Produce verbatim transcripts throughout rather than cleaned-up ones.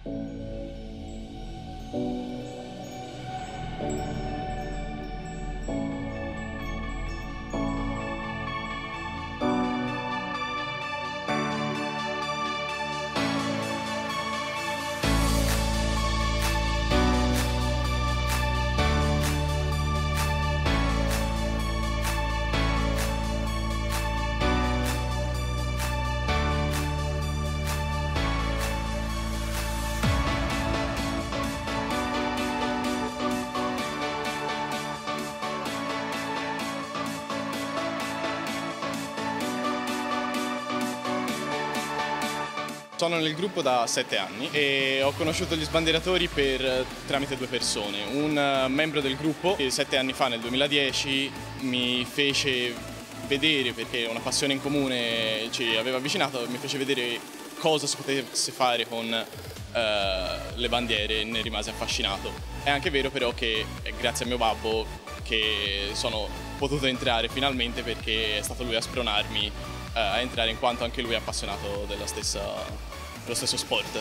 Sono nel gruppo da sette anni e ho conosciuto gli sbandieratori per, tramite due persone. Un membro del gruppo che sette anni fa, nel duemiladieci, mi fece vedere, perché una passione in comune ci aveva avvicinato, mi fece vedere cosa si potesse fare con eh, le bandiere e ne rimase affascinato. È anche vero però che è grazie a mio babbo che sono potuto entrare finalmente, perché è stato lui a spronarmi eh, a entrare, in quanto anche lui è appassionato della stessa, dello stesso sport.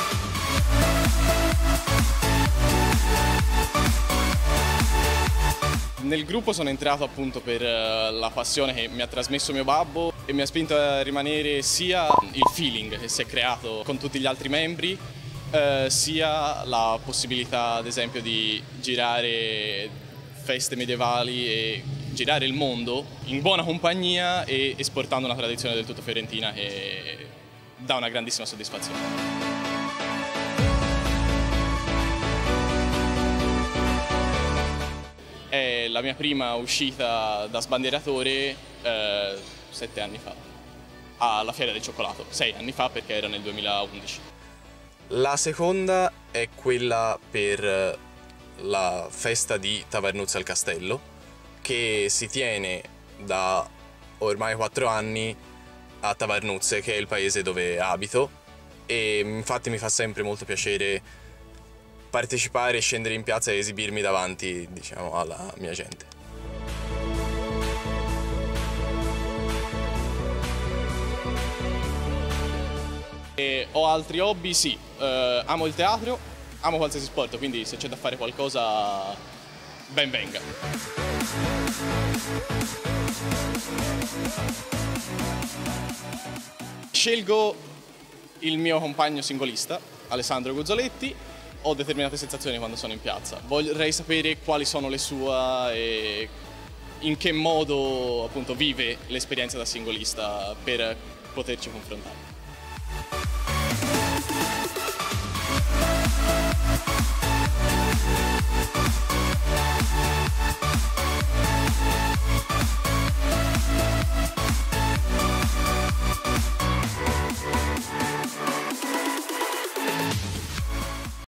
Nel gruppo sono entrato appunto per la passione che mi ha trasmesso mio babbo e mi ha spinto a rimanere sia il feeling che si è creato con tutti gli altri membri, eh, sia la possibilità ad esempio di girare feste medievali e girare il mondo in buona compagnia e esportando una tradizione del tutto fiorentina che dà una grandissima soddisfazione. È la mia prima uscita da sbandieratore eh, sette anni fa, alla Fiera del Cioccolato, sei anni fa perché era nel duemilaundici. La seconda è quella per la festa di Tavernuzza al Castello, che si tiene da ormai quattro anni a Tavernuzze, che è il paese dove abito, e infatti mi fa sempre molto piacere partecipare, scendere in piazza e esibirmi davanti, diciamo, alla mia gente. E ho altri hobby, sì, eh, amo il teatro, amo qualsiasi sport, quindi se c'è da fare qualcosa ben venga. Scelgo il mio compagno singolista, Alessandro Guzzoletti. Ho determinate sensazioni quando sono in piazza. Vorrei sapere quali sono le sue e in che modo appunto vive l'esperienza da singolista per poterci confrontare.